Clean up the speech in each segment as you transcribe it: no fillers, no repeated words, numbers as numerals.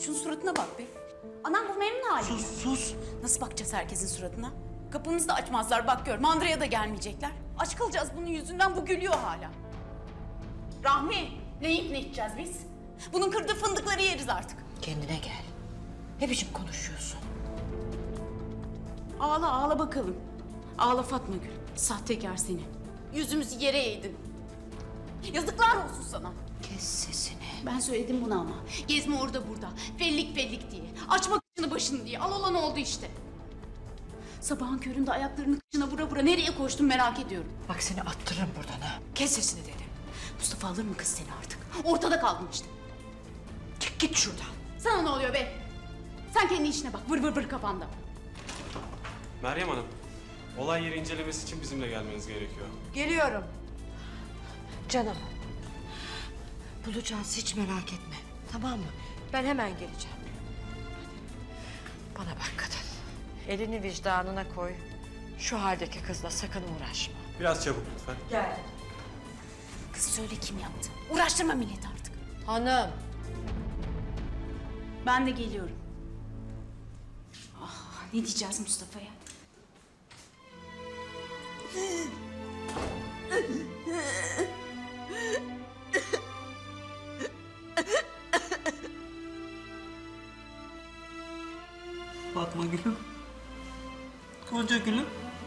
Şunun suratına bak be. Anam bu memnun hali. Sus. Nasıl bakacağız herkesin suratına? Kapımızı da açmazlar bak gör. Mandıraya da gelmeyecekler. Aç kalacağız bunun yüzünden, bu gülüyor hala. Rahmi, ne yiyip ne içeceğiz biz? Bunun kırdığı fındıkları yeriz artık. Kendine gel. Ne biçim konuşuyorsun? Ağla ağla bakalım. Ağla Fatma Gül. Sahtekar seni. Yüzümüzü yere eğdin. Yazıklar olsun sana. Kes sesini. Ben söyledim bunu ama. Gezme orada burada. Fellik fellik diye. Açma kıçını başını diye. Al olan oldu işte. Sabahın köründe ayaklarını kıçına vura vura nereye koştun merak ediyorum. Bak seni attırırım buradan ha. Kes sesini dedim. Mustafa alır mı kız seni artık? Ortada kaldın işte. Çık git şuradan. Sana ne oluyor be? Sen kendi işine bak. Vır vır vır kafanda. Meryem Hanım, olay yeri incelemesi için bizimle gelmeniz gerekiyor. Geliyorum. Canım. Bulacağız, hiç merak etme. Tamam mı? Ben hemen geleceğim. Bana bak kadın. Elini vicdanına koy. Şu haldeki kızla sakın uğraşma. Biraz çabuk lütfen. Gel. Kız söyle kim yaptı? Uğraştırma milleti artık. Hanım. Ben de geliyorum. Ah, ne diyeceğiz Mustafa'ya? Fatma gülüm. Koca gülüm.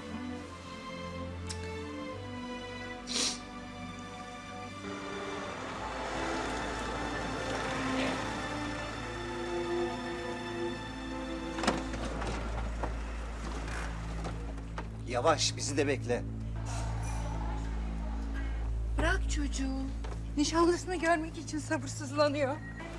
Yavaş, bizi de bekle. Bırak çocuğu. Nişanlısını görmek için sabırsızlanıyor.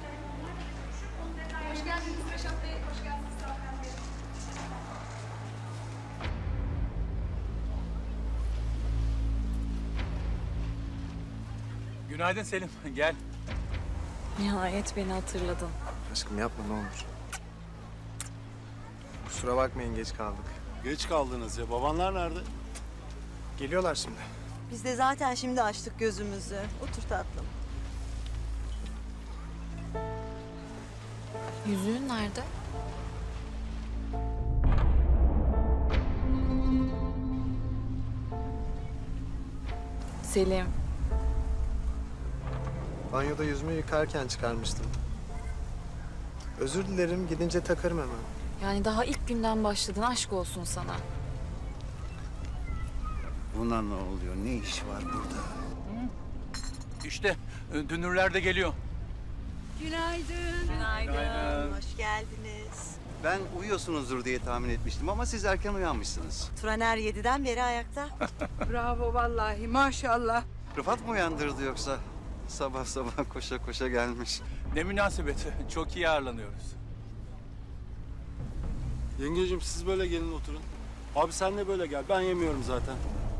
Günaydın Selim, gel. Nihayet beni hatırladın. Aşkım yapma ne olur. Kusura bakmayın geç kaldık. Geç kaldınız ya. Babanlar nerede? Geliyorlar şimdi. Biz de zaten şimdi açtık gözümüzü. Otur tatlım. Yüzüğün nerede? Selim. Banyoda yüzümü yıkarken çıkarmıştım. Özür dilerim, gidince takarım hemen. Yani daha ilk günden başladın, aşk olsun sana. Buna ne oluyor? Ne iş var burada? İşte dünürler de geliyor. Günaydın. Günaydın. Hoş geldiniz. Ben uyuyorsunuzdur diye tahmin etmiştim ama siz erken uyanmışsınız. Turaner 7'den beri ayakta. Bravo vallahi maşallah. Rıfat mı uyandırdı yoksa? Sabah sabah koşa koşa gelmiş. Ne münasebet, çok iyi ağırlanıyoruz. Yengeciğim siz böyle gelin oturun. Abi sen de böyle gel. Ben yemiyorum zaten.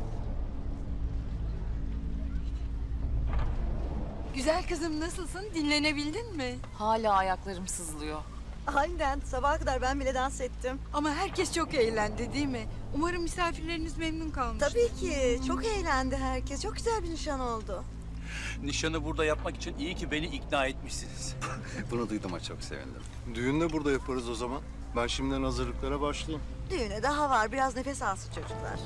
Güzel kızım nasılsın? Dinlenebildin mi? Hala ayaklarım sızlıyor. Aynen. Sabaha kadar ben bile dans ettim. Ama herkes çok eğlendi değil mi? Umarım misafirleriniz memnun kalmış. Tabii ki. Çok eğlendi herkes. Çok güzel bir nişan oldu. Nişanı burada yapmak için iyi ki beni ikna etmişsiniz. Bunu duyduğuma çok sevindim. Düğün de burada yaparız o zaman. Ben şimdiden hazırlıklara başlayayım. Düğüne daha var. Biraz nefes alsın çocuklar.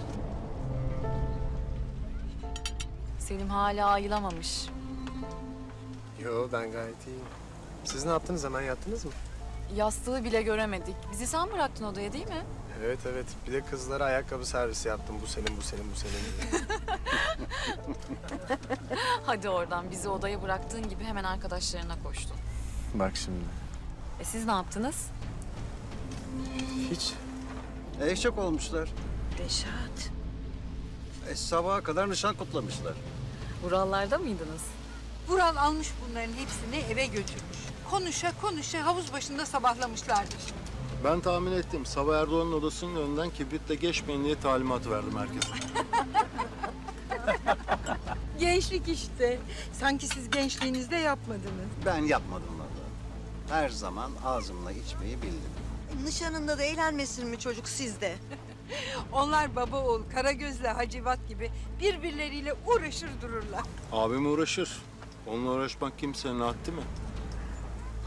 Selim hala ayılamamış. Yo ben gayet iyiyim. Siz ne yaptınız, hemen yattınız mı? Yastığı bile göremedik. Bizi sen bıraktın odaya değil mi? Evet evet, bir de kızlara ayakkabı servisi yaptım. Bu senin, bu senin, bu senin diye. Hadi oradan, bizi odaya bıraktığın gibi hemen arkadaşlarına koştun. Bak şimdi. Siz ne yaptınız? Hiç. Eşek olmuşlar. Reşat. Sabaha kadar nişan kutlamışlar. Buralarda mıydınız? Vural almış bunların hepsini eve götürmüş. Konuşa konuşa havuz başında sabahlamışlardır. Ben tahmin ettim. Sabah Erdoğan'ın odasının önünden kibritle geçmeyin diye talimat verdim herkese. Gençlik işte. Sanki siz gençliğinizde yapmadınız. Ben yapmadım vallahi. Her zaman ağzımla içmeyi bildim. Nişanında da eğlenmesin mi çocuk sizde? Onlar baba oğul, Karagöz'le Hacivat gibi birbirleriyle uğraşır dururlar. Abim uğraşır. Onunla uğraşmak kimsenin haddi mi?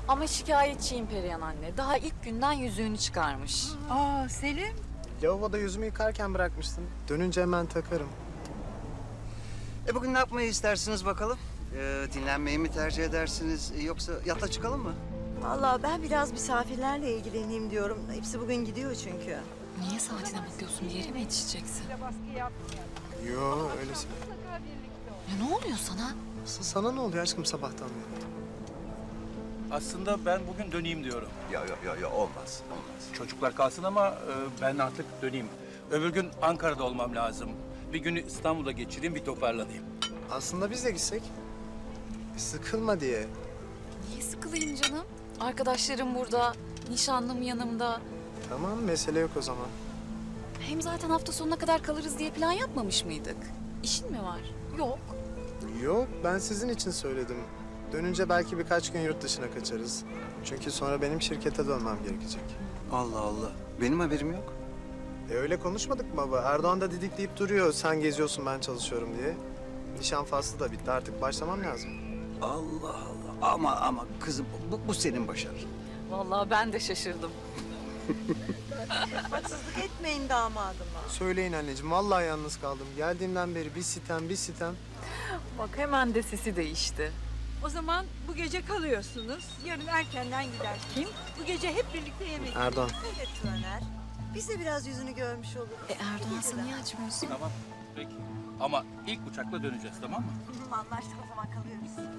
Ama şikayetçiyim Perihan anne. Daha ilk günden yüzüğünü çıkarmış. Aa Selim. Lavaboda yüzümü yıkarken bırakmıştım. Dönünce hemen takarım. Bugün ne yapmayı istersiniz bakalım? Dinlenmeyi mi tercih edersiniz yoksa yata çıkalım mı? Vallahi ben biraz misafirlerle ilgileneyim diyorum. Hepsi bugün gidiyor çünkü. Niye saatine bakıyorsun? Bir yere mi yetişeceksin? Baskı yapmayalım. Yo öylesi. Mutlaka birlikte ol. Ya ne oluyor sana? Sana ne oluyor aşkım sabahtan beri? Aslında ben bugün döneyim diyorum. Ya olmaz. Çocuklar kalsın ama ben artık döneyim. Öbür gün Ankara'da olmam lazım. Bir günü İstanbul'da geçireyim, bir toparlanayım. Aslında biz de gitsek. Sıkılma diye. Niye sıkılayım canım? Arkadaşlarım burada, nişanlım yanımda. Tamam mesele yok o zaman. Hem zaten hafta sonuna kadar kalırız diye plan yapmamış mıydık? İşin mi var? Yok. Yok ben sizin için söyledim. Dönünce belki birkaç gün yurt dışına kaçarız. Çünkü sonra benim şirkete dönmem gerekecek. Allah Allah. Benim haberim yok. Öyle konuşmadık mı baba? Erdoğan da didikleyip duruyor. Sen geziyorsun ben çalışıyorum diye. Nişan faslı da bitti artık başlamam lazım. Allah Allah. Ama kızım bu senin başarın. Vallahi ben de şaşırdım. Haksızlık etmeyin damadıma. Söyleyin anneciğim vallahi yalnız kaldım. Geldiğimden beri bir sitem. Bak hemen de sesi değişti. O zaman bu gece kalıyorsunuz. Yarın erkenden gider. Kim? Bu gece hep birlikte yemek. Erdoğan. Evet Turaner. Biz de biraz yüzünü görmüş oluruz. Erdoğan sen niye açmıyorsun? Tamam, peki. Ama ilk uçakla döneceğiz, tamam mı? Anlaştık o zaman kalıyoruz.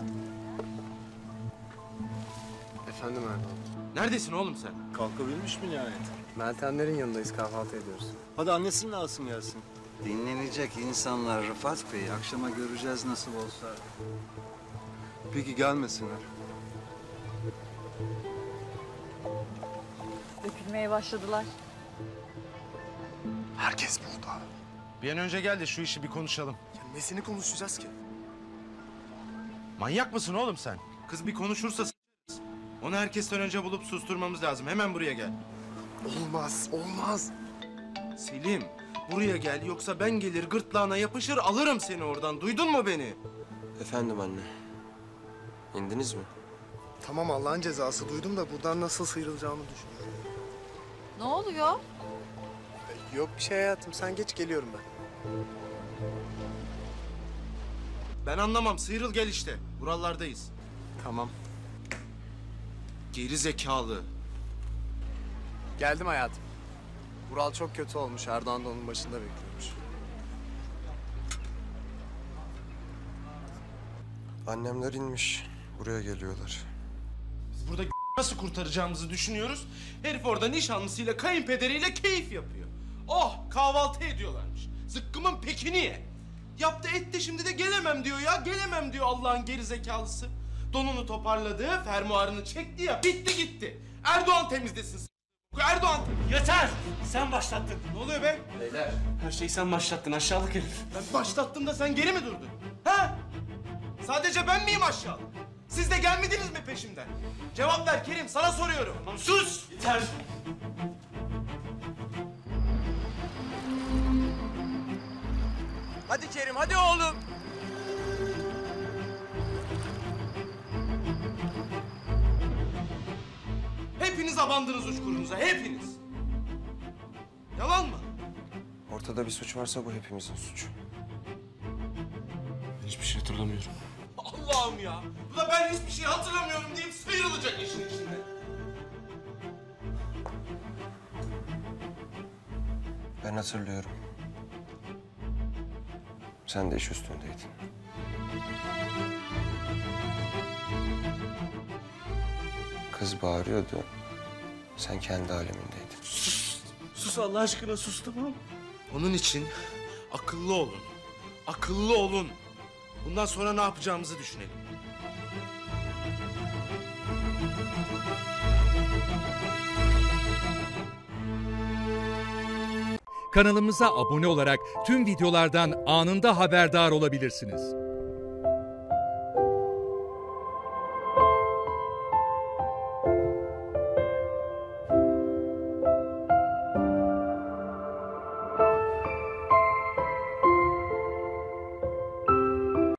Efendim Erdoğan. Neredesin oğlum sen? Kalkabilmiş mi nihayet? Meltemlerin yanındayız kahvaltı ediyoruz. Hadi annesinin de alsın gelsin. Dinlenecek insanlar Rıfat Bey. Akşama göreceğiz nasıl olsa. Peki gelmesinler. Dökülmeye başladılar. Herkes burada. Bir an önce gel de şu işi bir konuşalım. Ya nesini konuşacağız ki? Manyak mısın oğlum sen? Kız bir konuşursa s**arız. Onu herkesten önce bulup susturmamız lazım. Hemen buraya gel. Olmaz. Selim, buraya gel yoksa ben gelir gırtlağına yapışır alırım seni oradan. Duydun mu beni? Efendim anne. İndiniz mi? Tamam Allah'ın cezası duydum da buradan nasıl sıyrılacağımı düşünüyorum. Ne oluyor? Yok bir şey hayatım sen geç geliyorum ben. Ben anlamam. Sıyrıl gel işte. Buralardayız. Tamam. Geri zekalı. Geldim hayatım. Vural çok kötü olmuş. Erdoğan da onun başında bekliyormuş. Annemler inmiş. Buraya geliyorlar. Biz burada nasıl kurtaracağımızı düşünüyoruz. Herif orada nişanlısıyla kayınpederiyle keyif yapıyor. Oh kahvaltı ediyorlarmış. Zıkkımın pekini ye. Yaptı etti şimdi de gelemem diyor ya. Gelemem diyor Allah'ın gerizekalısı. Donunu toparladı, fermuarını çekti ya. Bitti gitti. Erdoğan temizlesin. Erdoğan Yeter! Sen başlattın. Ne oluyor be? Beyler. Her şeyi sen başlattın aşağılık herif. Ben başlattım da sen geri mi durdun? Ha? Sadece ben miyim aşağılık? Siz de gelmediniz mi peşimden? Cevap ver Kerim, sana soruyorum. Tamam, sus! Yeter! Hadi Kerim, hadi oğlum. Hepiniz abandınız uçkurunuza, hepiniz. Yalan mı? Ortada bir suç varsa bu hepimizin suçu. Hiçbir şey hatırlamıyorum. Allah'ım ya! Bu da ben hiçbir şey hatırlamıyorum deyip sıyrılacak işin içinde. Ben hatırlıyorum. Sen de iş üstündeydin. Kız bağırıyordu. Sen kendi alemindeydin. Sus Allah aşkına sus tamam mı? Onun için akıllı olun. Akıllı olun. Bundan sonra ne yapacağımızı düşünelim. Kanalımıza abone olarak tüm videolardan anında haberdar olabilirsiniz.